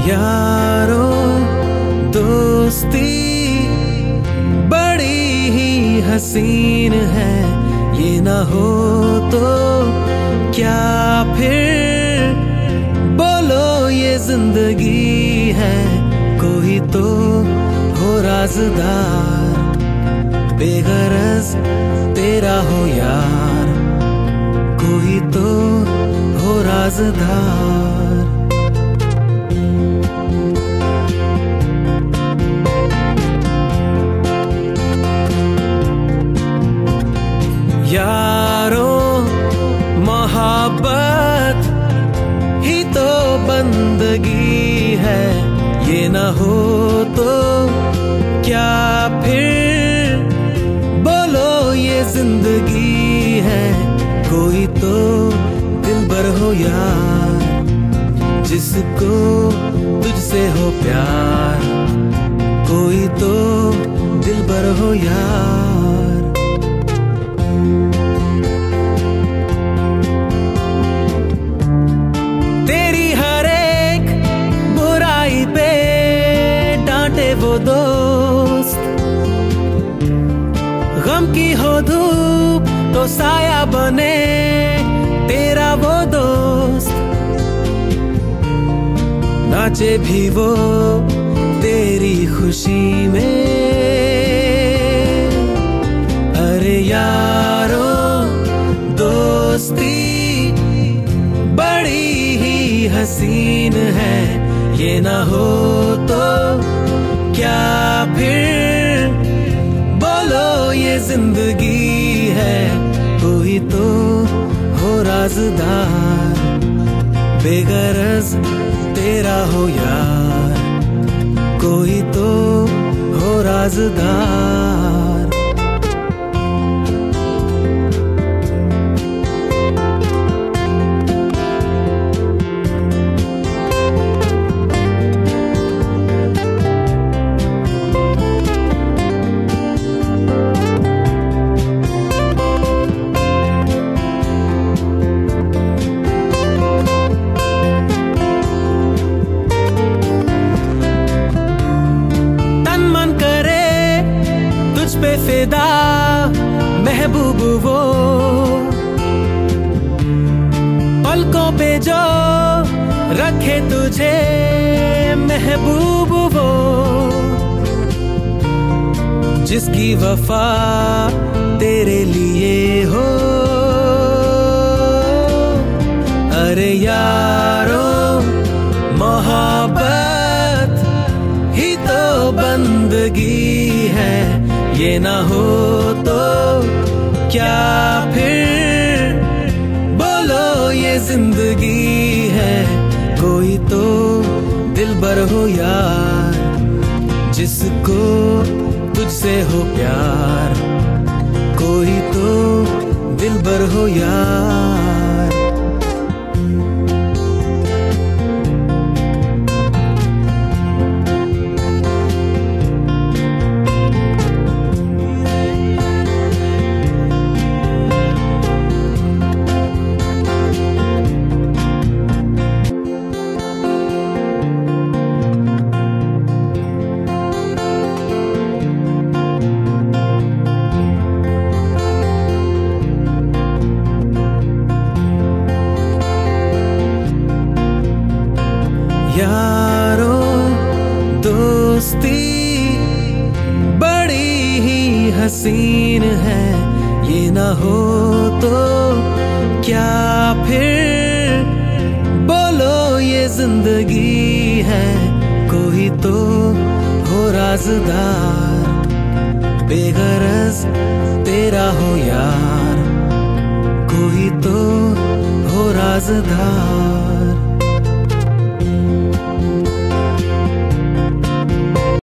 यारो दोस्ती बड़ी ही हसीन है, ये ना हो तो क्या फिर बोलो ये जिंदगी है। कोई तो हो राज़दार, बेगरज तेरा हो यार, कोई तो हो राज़दार। यारो मोहब्बत ही तो बंदगी है, ये ना हो तो क्या फिर बोलो ये जिंदगी है। कोई तो दिलबर हो यार, जिसको तुझसे हो प्यार, कोई तो दिलबर हो यार। तेरी हर एक बुराई पे डांटे वो दोस्त, गम की हो धूप तो साया बने तेरा वो दोस्त। नाचे भी वो तेरी खुशी में, अरे यारो दोस्ती बड़ी ही हसीन है, ये ना हो तो क्या फिर बोलो ये जिंदगी है। कोई तो हो राज़दार, बेगरज तेरा हो यार, कोई तो हो राज़दार। पे फिदा महबूब वो, पलकों पे जो रखे तुझे महबूब वो, जिसकी वफा तेरे लिए हो। अरे यारो मोहब्बत ही तो बंदगी है, ये ना हो तो क्या फिर बोलो ये जिंदगी है। कोई तो दिलबर हो यार, जिसको तुझसे हो प्यार, कोई तो दिलबर हो यार। यारो दोस्ती बड़ी ही हसीन है, ये ना हो तो क्या फिर बोलो ये जिंदगी है। कोई तो हो राज़दार, बेगरज तेरा हो यार, कोई तो हो राज़दार।